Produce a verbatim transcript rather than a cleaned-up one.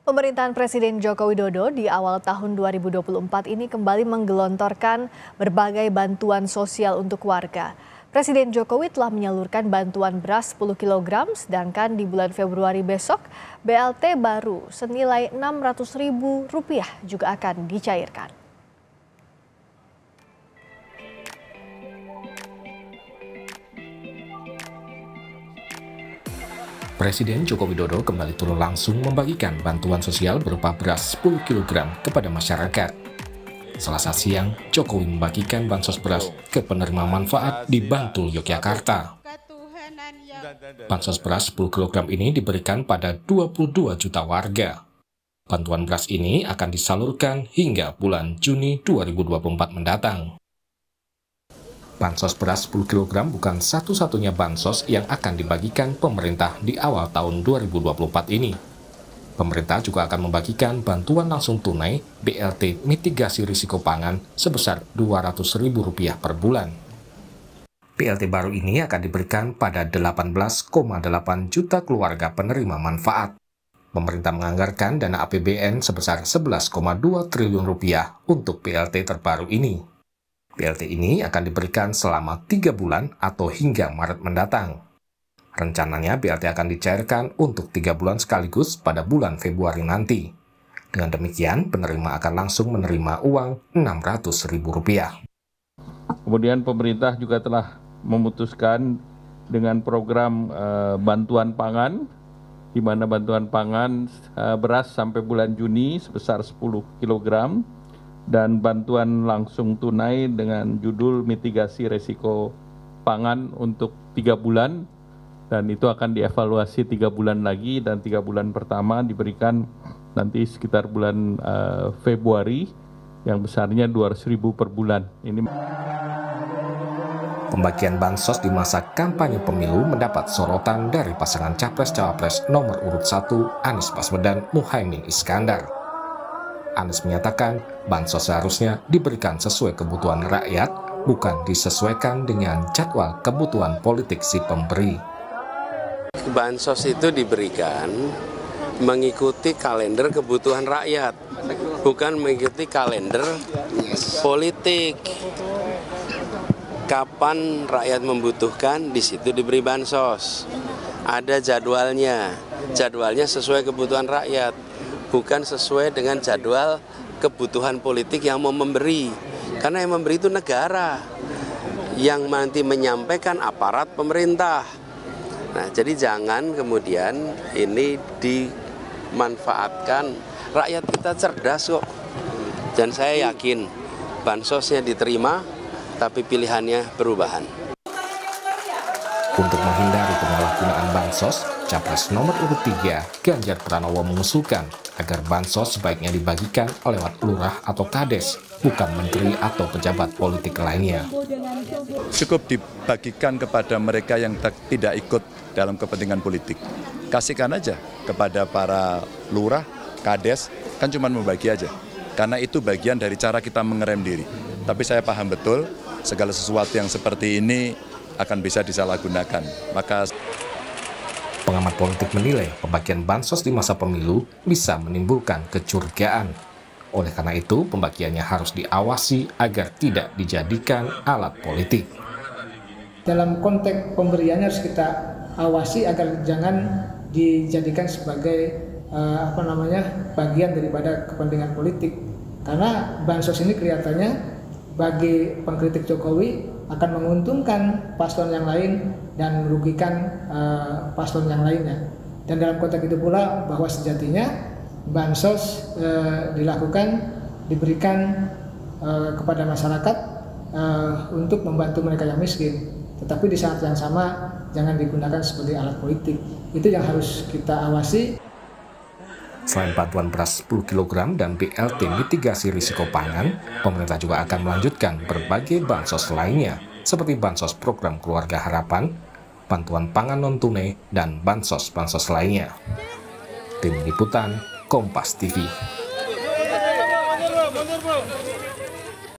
Pemerintahan Presiden Joko Widodo di awal tahun dua ribu dua puluh empat ini kembali menggelontorkan berbagai bantuan sosial untuk warga. Presiden Jokowi telah menyalurkan bantuan beras sepuluh kilogram, sedangkan di bulan Februari besok B L T baru senilai enam ratus ribu rupiah juga akan dicairkan. Presiden Joko Widodo kembali turun langsung membagikan bantuan sosial berupa beras sepuluh kilogram kepada masyarakat. Selasa siang, Jokowi membagikan bansos beras ke penerima manfaat di Bantul, Yogyakarta. Bansos beras sepuluh kilogram ini diberikan pada dua puluh dua juta warga. Bantuan beras ini akan disalurkan hingga bulan Juni dua ribu dua puluh empat mendatang. Bansos beras sepuluh kilogram bukan satu-satunya bansos yang akan dibagikan pemerintah di awal tahun dua ribu dua puluh empat ini. Pemerintah juga akan membagikan bantuan langsung tunai B L T mitigasi risiko pangan sebesar dua ratus ribu rupiah per bulan. B L T baru ini akan diberikan pada delapan belas koma delapan juta keluarga penerima manfaat. Pemerintah menganggarkan dana A P B N sebesar sebelas koma dua triliun rupiah untuk B L T terbaru ini. B L T ini akan diberikan selama tiga bulan atau hingga Maret mendatang. Rencananya B L T akan dicairkan untuk tiga bulan sekaligus pada bulan Februari nanti. Dengan demikian, penerima akan langsung menerima uang enam ratus ribu rupiah. Kemudian pemerintah juga telah memutuskan dengan program uh, bantuan pangan, di mana bantuan pangan uh, beras sampai bulan Juni sebesar sepuluh kilogram, dan bantuan langsung tunai dengan judul mitigasi resiko pangan untuk tiga bulan, dan itu akan dievaluasi tiga bulan lagi, dan tiga bulan pertama diberikan nanti sekitar bulan uh, Februari yang besarnya dua ratus ribu per bulan. Ini Pembagian bansos di masa kampanye pemilu mendapat sorotan dari pasangan Capres-Cawapres nomor urut satu Anies Baswedan Muhaimin Iskandar. Anies menyatakan bansos seharusnya diberikan sesuai kebutuhan rakyat, bukan disesuaikan dengan jadwal kebutuhan politik si pemberi. Bansos itu diberikan mengikuti kalender kebutuhan rakyat, bukan mengikuti kalender politik. Kapan rakyat membutuhkan, di situ diberi bansos. Ada jadwalnya, jadwalnya sesuai kebutuhan rakyat, bukan sesuai dengan jadwal kebutuhan politik yang mau memberi. Karena yang memberi itu negara, yang nanti menyampaikan aparat pemerintah. Nah, jadi jangan kemudian ini dimanfaatkan. Rakyat kita cerdas kok. Dan saya yakin bansosnya diterima, tapi pilihannya perubahan. Untuk menghindari penyalahgunaan bansos, Capres nomor urut tiga Ganjar Pranowo mengusulkan agar bansos sebaiknya dibagikan lewat lurah atau kades, bukan menteri atau pejabat politik lainnya. Cukup dibagikan kepada mereka yang tidak ikut dalam kepentingan politik. Kasihkan aja kepada para lurah, kades, kan cuma membagi aja. Karena itu bagian dari cara kita mengerem diri. Tapi saya paham betul, segala sesuatu yang seperti ini akan bisa disalahgunakan. Maka pengamat politik menilai pembagian bansos di masa pemilu bisa menimbulkan kecurigaan. Oleh karena itu, pembagiannya harus diawasi agar tidak dijadikan alat politik. Dalam konteks pemberiannya harus kita awasi agar jangan dijadikan sebagai uh, apa namanya bagian daripada kepentingan politik. Karena bansos ini kelihatannya bagi pengkritik Jokowi akan menguntungkan paslon yang lain dan merugikan uh, paslon yang lainnya. Dan dalam konteks itu pula bahwa sejatinya bansos uh, dilakukan, diberikan uh, kepada masyarakat uh, untuk membantu mereka yang miskin. Tetapi di saat yang sama jangan digunakan sebagai alat politik. Itu yang harus kita awasi. Selain bantuan beras sepuluh kilogram dan B L T mitigasi risiko pangan, pemerintah juga akan melanjutkan berbagai bansos lainnya, seperti bansos program Keluarga Harapan, bantuan pangan non-tunai, dan bansos-bansos lainnya. Tim Liputan, Kompas T V.